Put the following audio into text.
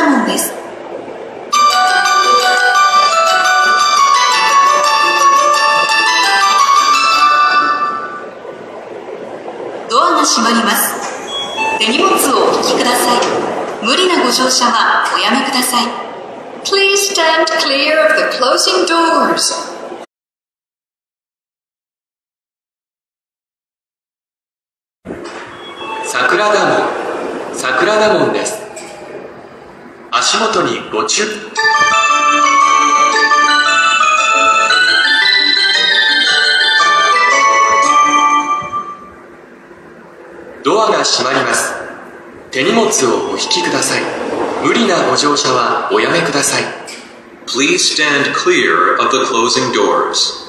門です。ドアが閉まります。手荷物をお引きください。無理なご乗車はおやめください。Please stand clear of the closing doors. 桜田門です。足元にご注意。ドアが閉まります。手荷物をお引きください。無理なご乗車はおやめください。 Please stand clear of the closing doors.